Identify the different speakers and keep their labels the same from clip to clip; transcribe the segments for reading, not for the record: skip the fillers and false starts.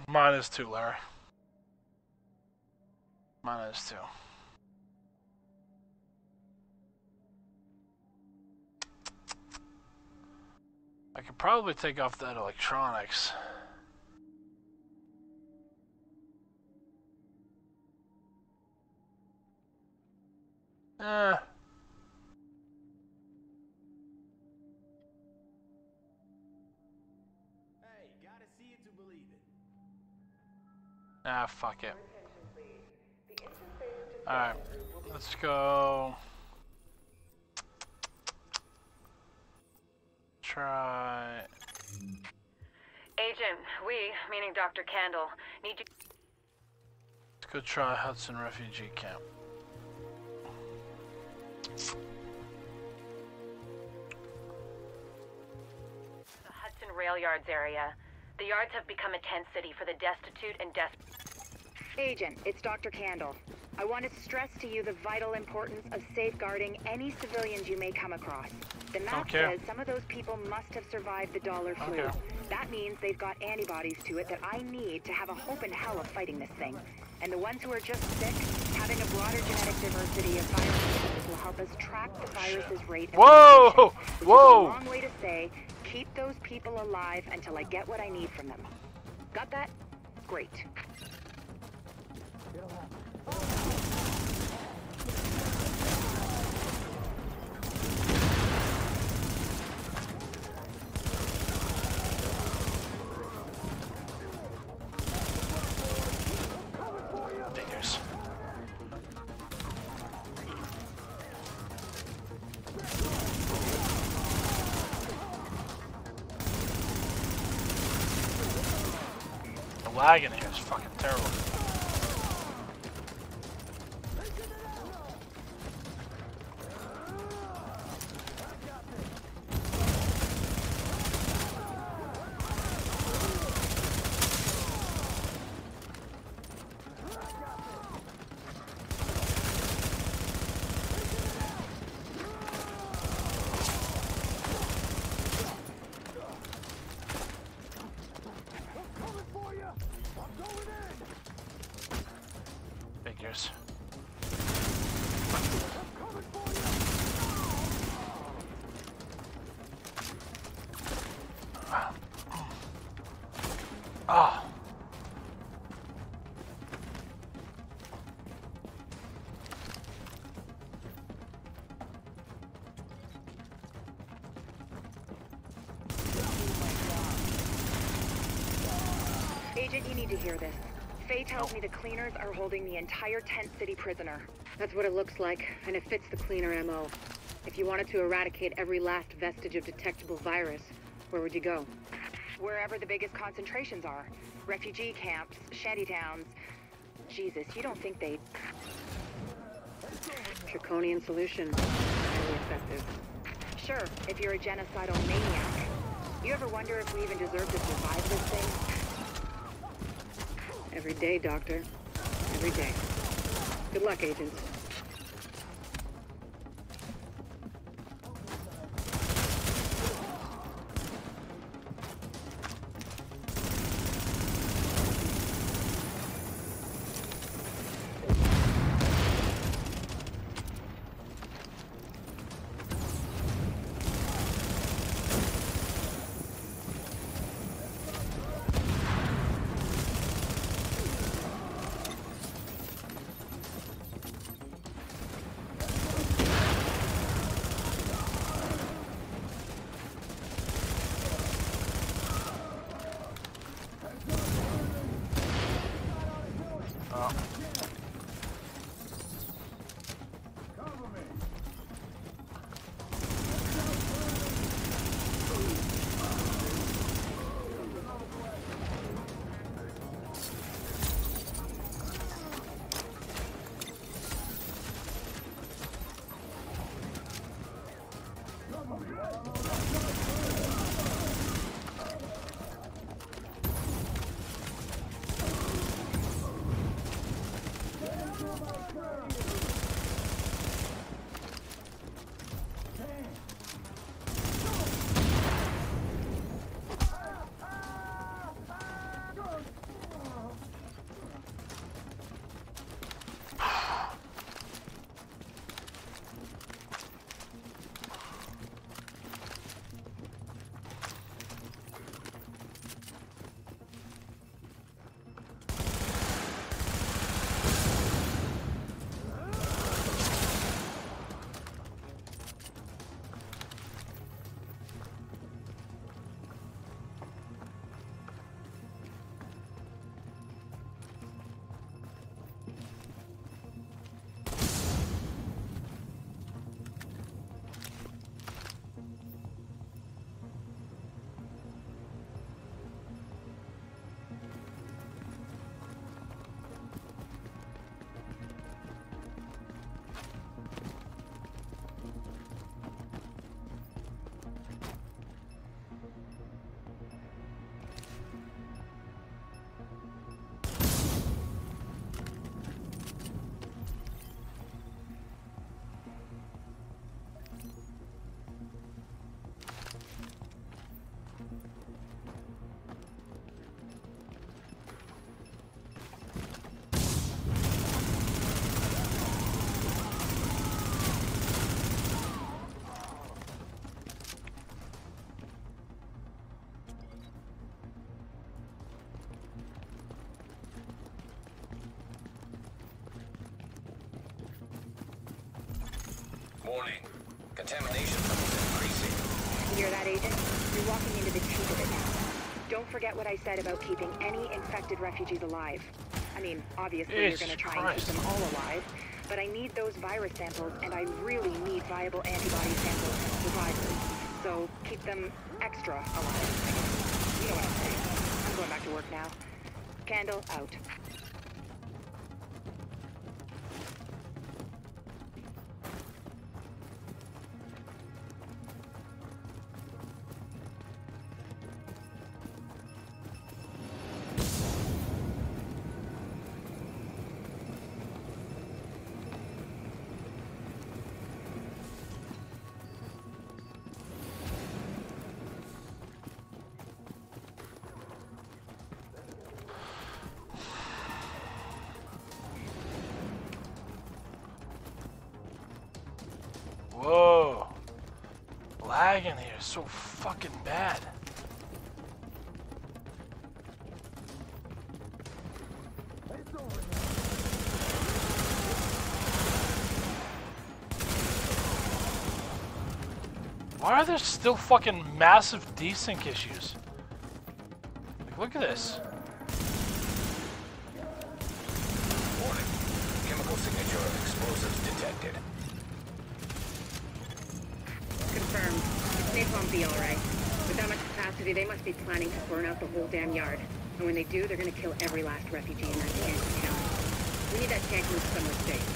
Speaker 1: -2, Larry. -2. I could probably take off that electronics. Hey, gotta see it to believe it. Ah, fuck it. Alright, let's go. Try.
Speaker 2: Agent, we, meaning Dr. Candle, need you.
Speaker 1: Let's go try Hudson Refugee Camp.
Speaker 2: The Hudson Rail Yards area. The yards have become a tent city for the destitute and desperate.
Speaker 3: Agent, it's Dr. Candle. I want to stress to you the vital importance of safeguarding any civilians you may come across. The map says some of those people must have survived the dollar flu. That means they've got antibodies to it that I need to have a hope in hell of fighting this thing. And the ones who are just sick, having a broader genetic diversity of viruses will help us track the virus's rate of
Speaker 1: Whoa!
Speaker 3: Which
Speaker 1: Whoa!
Speaker 3: is a long way to say, keep those people alive until I get what I need from them. Got that? Great.
Speaker 1: The lag in here is fucking terrible. Figures. Oh.
Speaker 3: Agent, you need to hear this. Faye tells me the cleaners are holding the entire tent city prisoner. That's what it looks like, and it fits the cleaner MO. If you wanted to eradicate every last vestige of detectable virus, where would you go? Wherever the biggest concentrations are. Refugee camps, shanty towns. Jesus, you don't think they'd... Draconian solution. Highly effective. Sure, if you're a genocidal maniac. You ever wonder if we even deserve to survive this thing? Every day, Doctor. Every day. Good luck, agents.
Speaker 4: Warning. Contamination levels increasing.
Speaker 3: You hear that, Agent? You're walking into the teeth of it now. Don't forget what I said about keeping any infected refugees alive. I mean, obviously you're going to try and keep them all alive, but I need those virus samples, and I really need viable antibody samples from survivors. So keep them extra alive, I guess. You know what I'm saying. I'm going back to work now. Candle out.
Speaker 5: Whoa. Lag in here is so fucking bad. Why are there still fucking massive desync issues? Like, look at this.
Speaker 4: Warning. Chemical signature of explosives detected.
Speaker 3: Confirmed. It's napalm B, all right. With that much capacity, they must be planning to burn out the whole damn yard. And when they do, they're gonna kill every last refugee in that Kansas town. We need that tank moved somewhere safe.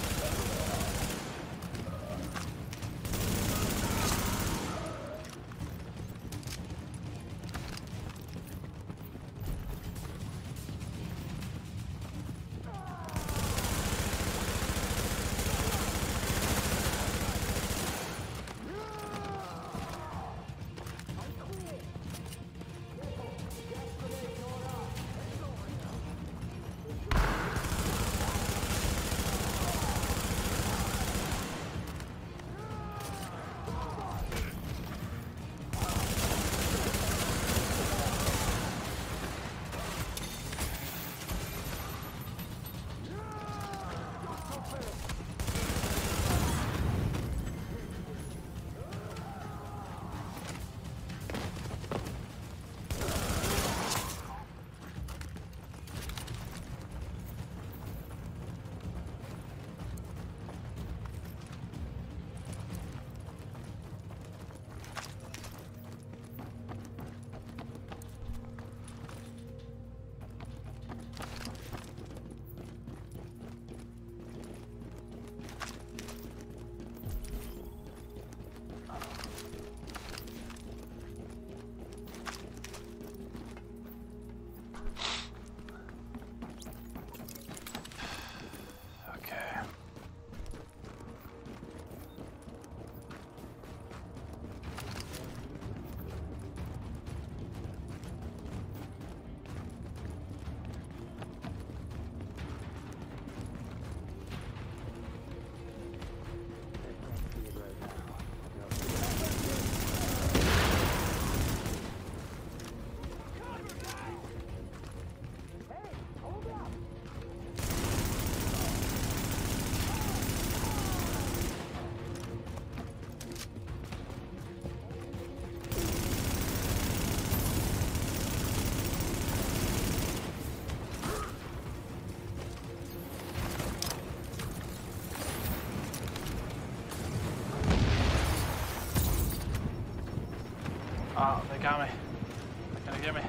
Speaker 5: Oh, they got me. They're gonna get me.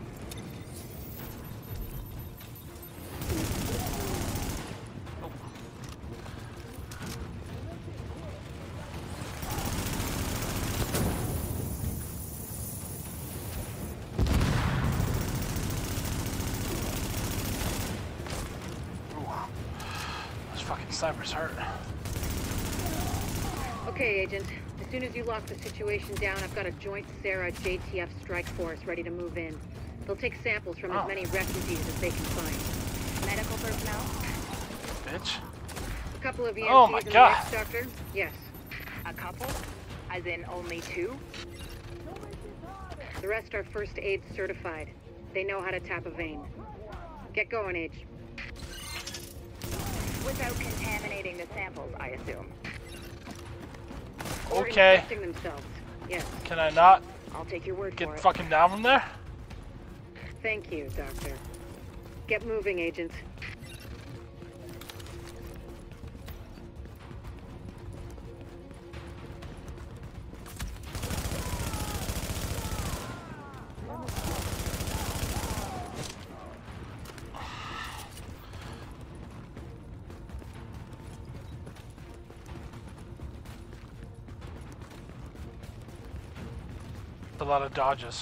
Speaker 5: Oh. Ooh. Those fucking snipers hurt.
Speaker 3: Okay, Agent. As soon as you lock the situation down, I've got a joint Sarah JTF strike force ready to move in. They'll take samples from as many refugees as they can find. Medical personnel?
Speaker 5: Bitch.
Speaker 3: A couple of EMTs
Speaker 5: Oh my
Speaker 3: and the
Speaker 5: God.
Speaker 3: next doctor? Yes.
Speaker 6: A couple? As in only two?
Speaker 3: The rest are first aid certified. They know how to tap a vein. Get going, Age.
Speaker 6: Without contaminating the samples, I assume.
Speaker 5: Okay.
Speaker 3: Infecting themselves. Yes.
Speaker 5: Can I not
Speaker 3: I'll take your word for
Speaker 5: get
Speaker 3: it.
Speaker 5: fucking down from there?
Speaker 3: Thank you, Doctor. Get moving, agents.
Speaker 5: A lot of dodges.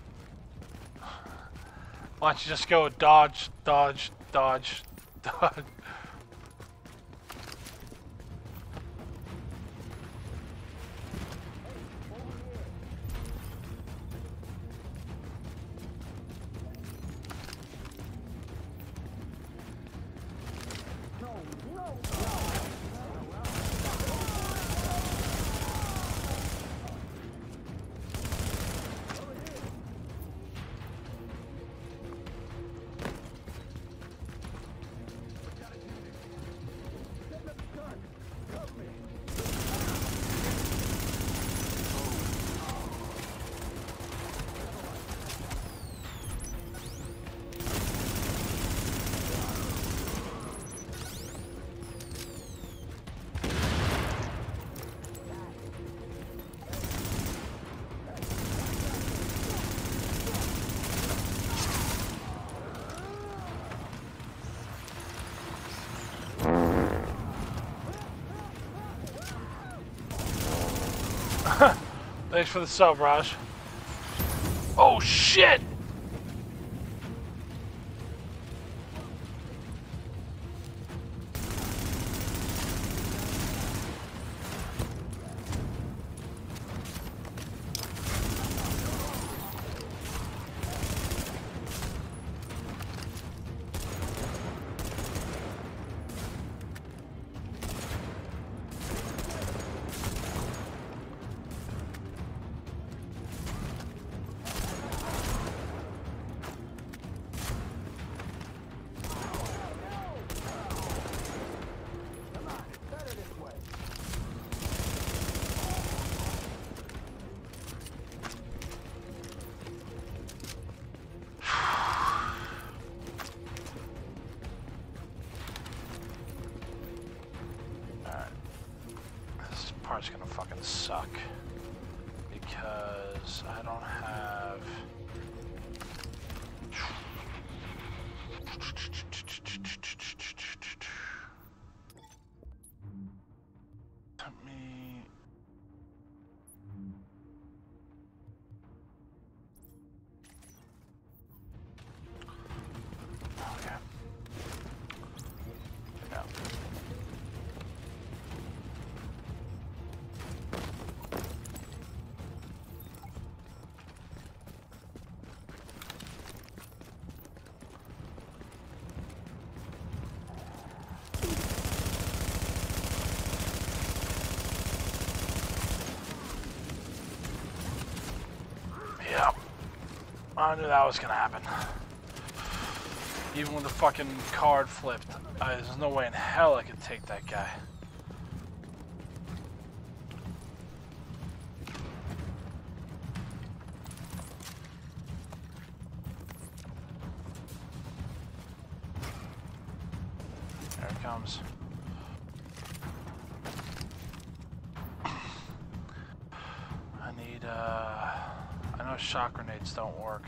Speaker 5: Why don't you just go dodge, dodge, dodge, dodge. Thanks for the sub, Raj. Oh shit! Part's gonna fucking suck because I don't have let me okay. Yeah. Yep. I knew that was gonna happen. Even with the fucking card flipped, there's no way in hell I could take that guy. There it comes. I need, I know shock grenades don't work.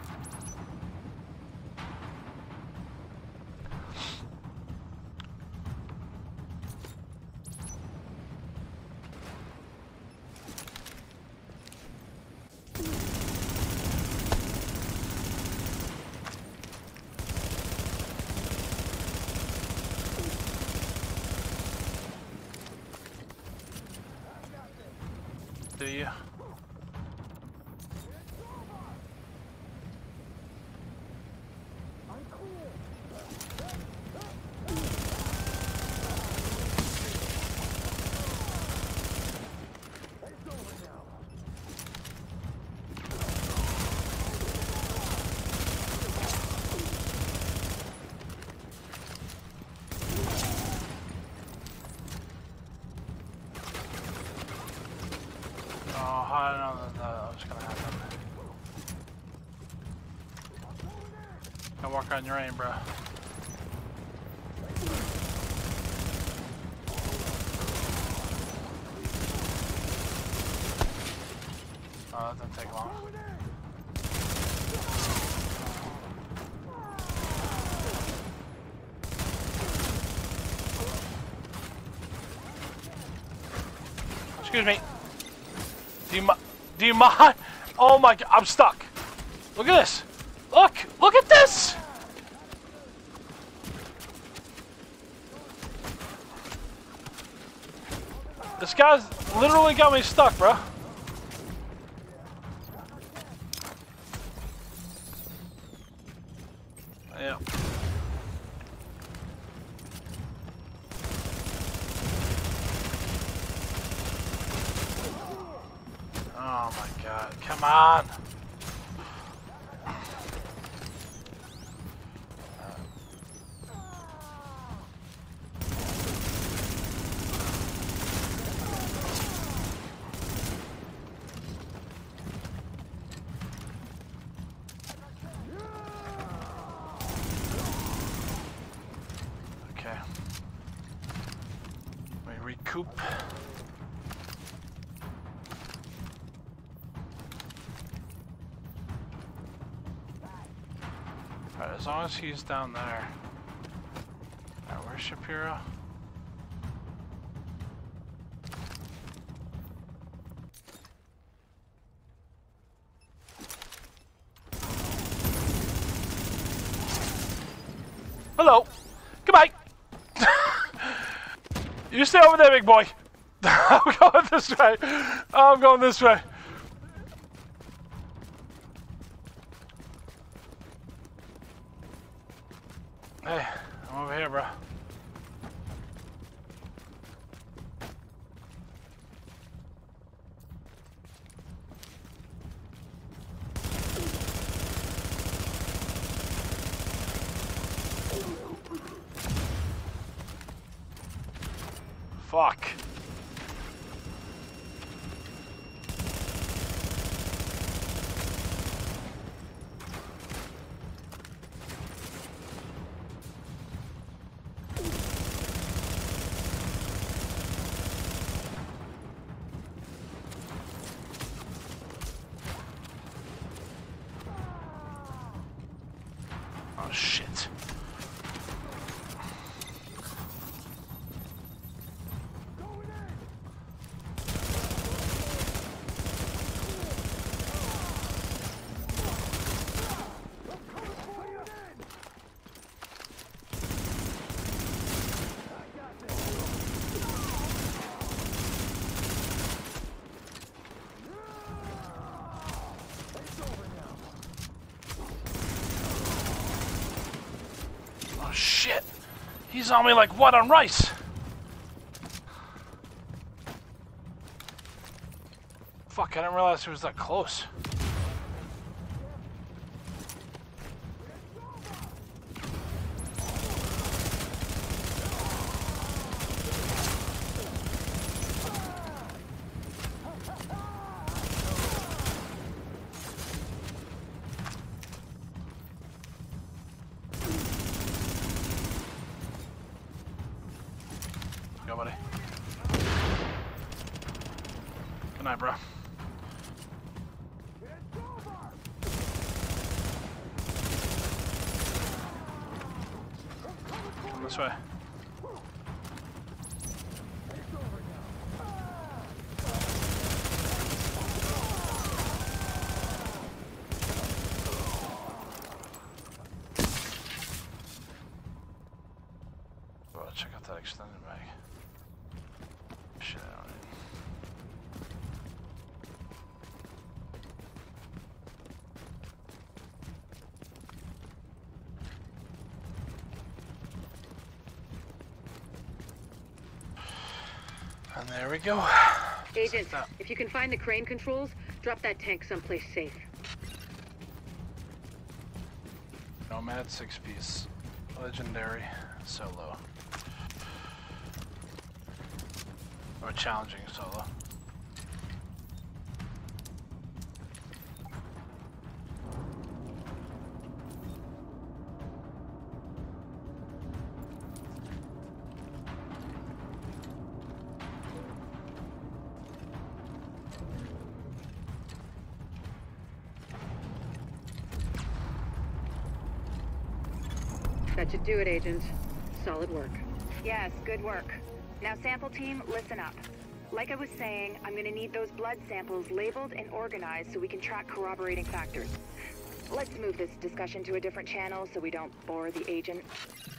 Speaker 5: Do you? Gotta walk on your aim, bro. Oh, that didn't take long. Excuse me. Do you mind? Oh my god, I'm stuck. Look at this. Look at this. This guy's literally got me stuck, bro. Yeah. Oh my god, come on! Okay. Let me recoup. Alright, as long as he's down there. Alright, where's Shapiro? Hello! Goodbye! You stay over there, big boy! I'm going this way! I'm going this way! Hey, I'm over here, bro. Fuck. Oh shit. Oh shit! He's on me like what on rice? Fuck, I didn't realize he was that close. Go, buddy. Good night, bro. Come this way. Oh, check out that extended mag. Shit, I don't need. And there we go.
Speaker 3: Agent, if you can find the crane controls, drop that tank someplace safe.
Speaker 5: Nomad 6-piece. Legendary. Solo. Or challenging solo.
Speaker 6: That should do it, Agent. Solid work.
Speaker 3: Yes, good work. Now, sample team, listen up. Like I was saying, I'm gonna need those blood samples labeled and organized so we can track corroborating factors. Let's move this discussion to a different channel so we don't bore the agent.